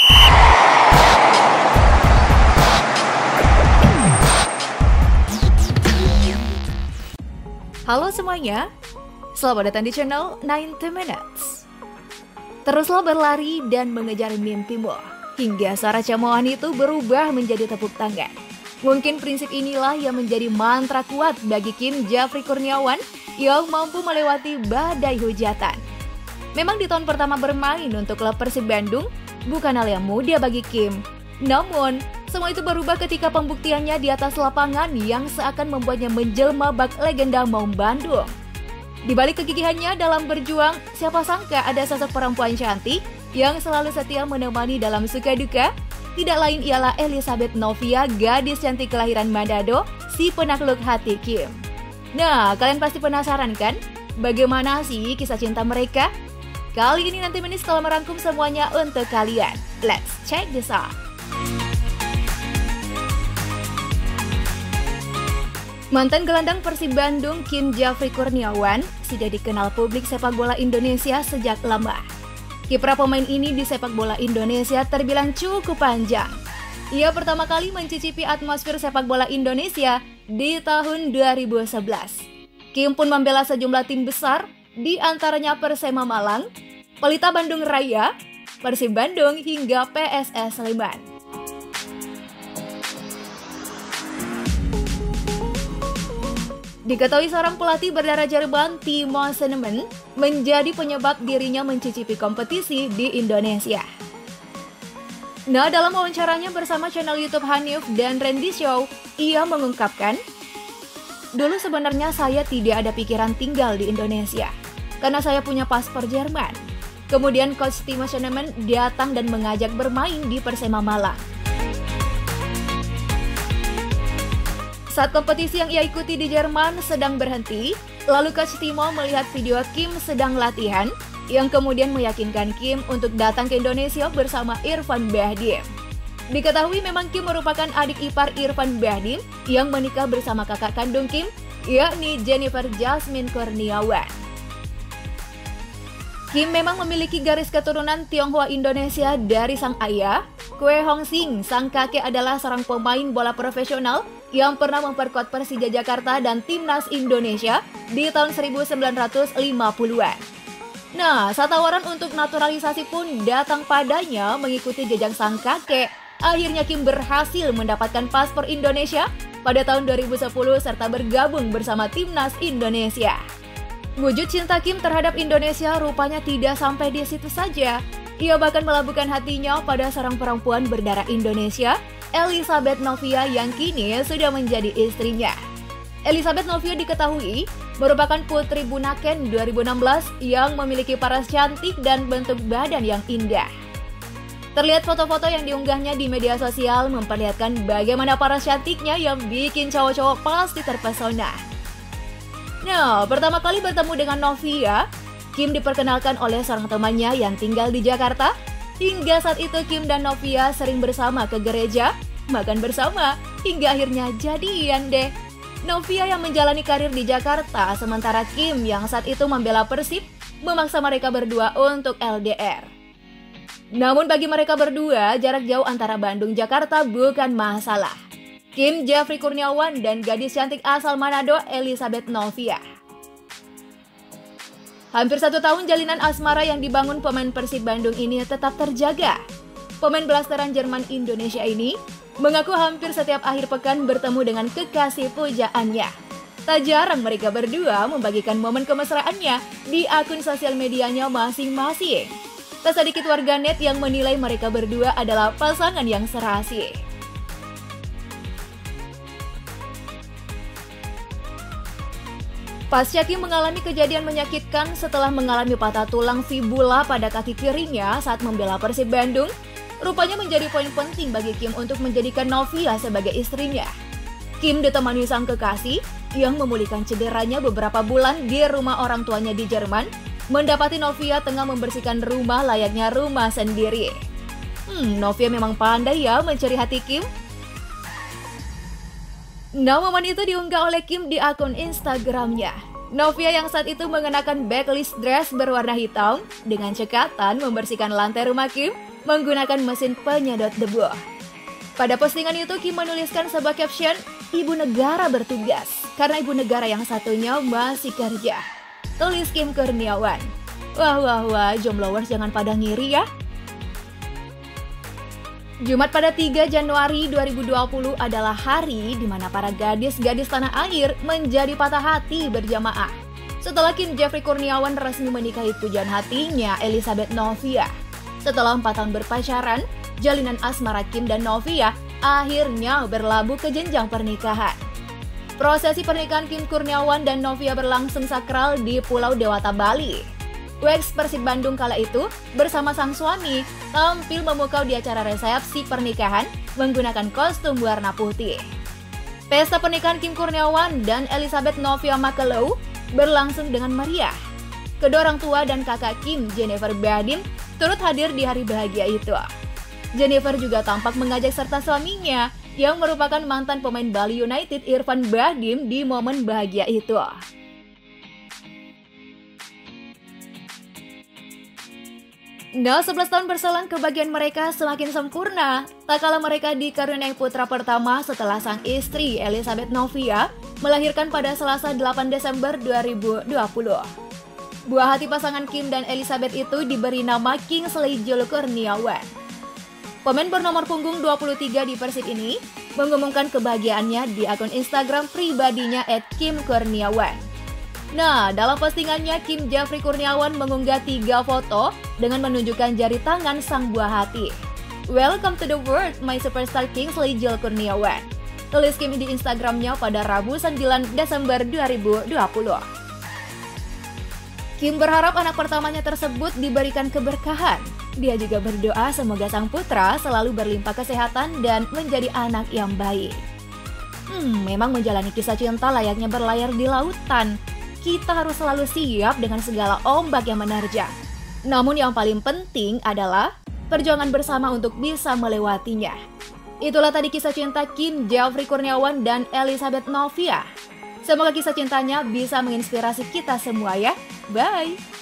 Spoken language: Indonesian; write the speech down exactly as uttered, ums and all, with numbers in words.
Halo semuanya, selamat datang di channel ninety minutes. Teruslah berlari dan mengejar mimpimu, hingga suara cemoohan itu berubah menjadi tepuk tangan. Mungkin prinsip inilah yang menjadi mantra kuat bagi Kim Jeffrey Kurniawan yang mampu melewati badai hujatan. Memang di tahun pertama bermain untuk klub Persib Bandung, bukan hal yang mudah bagi Kim. Namun, semua itu berubah ketika pembuktiannya di atas lapangan yang seakan membuatnya menjelma bak legenda Maung Bandung. Di balik kegigihannya dalam berjuang, siapa sangka ada sosok perempuan cantik yang selalu setia menemani dalam suka duka. Tidak lain ialah Elizabeth Novia, gadis cantik kelahiran Manado, si penakluk hati Kim. Nah, kalian pasti penasaran kan? Bagaimana sih kisah cinta mereka? Kali ini nanti Minis telah merangkum semuanya untuk kalian. Let's check this out. Mantan gelandang Persib Bandung Kim Jeffrey Kurniawan sudah dikenal publik sepak bola Indonesia sejak lama. Kiprah pemain ini di sepak bola Indonesia terbilang cukup panjang. Ia pertama kali mencicipi atmosfer sepak bola Indonesia di tahun dua ribu sebelas. Kim pun membela sejumlah tim besar, di antaranya Persema Malang, Pelita Bandung Raya, Persib Bandung hingga P S S Sleman. Diketahui seorang pelatih berdarah Jerman, Timo Schneemann, menjadi penyebab dirinya mencicipi kompetisi di Indonesia. Nah, dalam wawancaranya bersama channel YouTube Hanif dan Randy Show, ia mengungkapkan, "Dulu sebenarnya saya tidak ada pikiran tinggal di Indonesia, karena saya punya paspor Jerman. Kemudian Coach Timo Schneemann datang dan mengajak bermain di Persema Malang. Saat kompetisi yang ia ikuti di Jerman sedang berhenti, lalu Coach Timo melihat video Kim sedang latihan, yang kemudian meyakinkan Kim untuk datang ke Indonesia bersama Irfan Bahdim. Diketahui memang Kim merupakan adik ipar Irfan Bahdim yang menikah bersama kakak kandung Kim, yakni Jennifer Jasmine Kurniawan. Kim memang memiliki garis keturunan Tionghoa Indonesia dari sang ayah. Kwe Hong Sing, sang kakek adalah seorang pemain bola profesional yang pernah memperkuat Persija Jakarta dan Timnas Indonesia di tahun seribu sembilan ratus lima puluhan. Nah, saat tawaran untuk naturalisasi pun datang padanya mengikuti jejak sang kakek. Akhirnya Kim berhasil mendapatkan paspor Indonesia pada tahun dua ribu sepuluh serta bergabung bersama Timnas Indonesia. Wujud cinta Kim terhadap Indonesia rupanya tidak sampai di situ saja. Ia bahkan melabuhkan hatinya pada seorang perempuan berdarah Indonesia, Elizabeth Novia, yang kini sudah menjadi istrinya. Elizabeth Novia diketahui merupakan putri Bunaken dua ribu enam belas yang memiliki paras cantik dan bentuk badan yang indah. Terlihat foto-foto yang diunggahnya di media sosial memperlihatkan bagaimana paras cantiknya yang bikin cowok-cowok pasti terpesona. Nah, pertama kali bertemu dengan Novia, Kim diperkenalkan oleh seorang temannya yang tinggal di Jakarta. Hingga saat itu Kim dan Novia sering bersama ke gereja, makan bersama, hingga akhirnya jadian deh. Novia yang menjalani karir di Jakarta, sementara Kim yang saat itu membela Persib, memaksa mereka berdua untuk L D R. Namun bagi mereka berdua, jarak jauh antara Bandung Jakarta bukan masalah. Kim Jeffrey Kurniawan dan gadis cantik asal Manado, Elizabeth Novia. Hampir satu tahun jalinan asmara yang dibangun pemain Persib Bandung ini tetap terjaga. Pemain blasteran Jerman Indonesia ini mengaku hampir setiap akhir pekan bertemu dengan kekasih pujaannya. Tak jarang mereka berdua membagikan momen kemesraannya di akun sosial medianya masing-masing. Tak sedikit warganet yang menilai mereka berdua adalah pasangan yang serasi. Pasca Kim mengalami kejadian menyakitkan setelah mengalami patah tulang fibula pada kaki kirinya saat membela Persib Bandung, rupanya menjadi poin penting bagi Kim untuk menjadikan Novia sebagai istrinya. Kim ditemani sang kekasih yang memulihkan cederanya beberapa bulan di rumah orang tuanya di Jerman, mendapati Novia tengah membersihkan rumah layaknya rumah sendiri. Hmm, Novia memang pandai ya mencuri hati Kim. Nah, momen itu diunggah oleh Kim di akun Instagramnya. Novia yang saat itu mengenakan backlist dress berwarna hitam dengan cekatan membersihkan lantai rumah Kim menggunakan mesin penyedot debu. Pada postingan itu Kim menuliskan sebuah caption, "Ibu negara bertugas, karena ibu negara yang satunya masih kerja." Tulis Kim Kurniawan. Wah wah wah, jombloers jangan pada ngiri ya. Jumat pada tiga Januari dua ribu dua puluh adalah hari di mana para gadis-gadis tanah air menjadi patah hati berjamaah setelah Kim Jeffrey Kurniawan resmi menikahi pujaan hatinya Elizabeth Novia. Setelah empat tahun berpacaran, jalinan asmara Kim dan Novia akhirnya berlabuh ke jenjang pernikahan. Prosesi pernikahan Kim Kurniawan dan Novia berlangsung sakral di Pulau Dewata, Bali. Wex Persib Bandung kala itu bersama sang suami tampil memukau di acara resepsi pernikahan menggunakan kostum warna putih. Pesta pernikahan Kim Kurniawan dan Elizabeth Novia Makelow berlangsung dengan meriah. Kedua orang tua dan kakak Kim, Jennifer Bahdim, turut hadir di hari bahagia itu. Jennifer juga tampak mengajak serta suaminya yang merupakan mantan pemain Bali United Irfan Bahdim di momen bahagia itu. Nah, sebelas tahun berselang kebahagiaan mereka semakin sempurna. Tak kala mereka dikaruniai putra pertama setelah sang istri Elizabeth Novia melahirkan pada Selasa delapan Desember dua ribu dua puluh. Buah hati pasangan Kim dan Elizabeth itu diberi nama Kingsley Jules Kurniawan. Pemain bernomor punggung dua puluh tiga di Persib ini mengumumkan kebahagiaannya di akun Instagram pribadinya et kim kurniawan. Nah, dalam postingannya Kim Jeffrey Kurniawan mengunggah tiga foto dengan menunjukkan jari tangan sang buah hati. "Welcome to the world, my superstar Kingsley Jules Kurniawan," tulis Kim di Instagramnya pada Rabu sembilan Desember dua ribu dua puluh. Kim berharap anak pertamanya tersebut diberikan keberkahan. Dia juga berdoa semoga sang putra selalu berlimpah kesehatan dan menjadi anak yang baik. Hmm, memang menjalani kisah cinta layaknya berlayar di lautan. Kita harus selalu siap dengan segala ombak yang menerjang. Namun yang paling penting adalah perjuangan bersama untuk bisa melewatinya. Itulah tadi kisah cinta Kim Jeffrey Kurniawan dan Elizabeth Novia. Semoga kisah cintanya bisa menginspirasi kita semua ya. Bye!